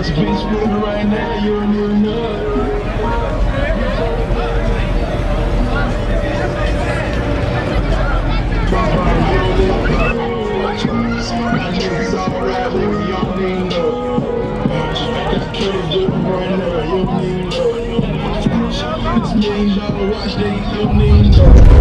This bitch moving right now, you don't even know. My niggas all rap, nigga, you don't even know. Got killers dripping right now, you don't even know. This $1 million watch, nigga, you don't even know.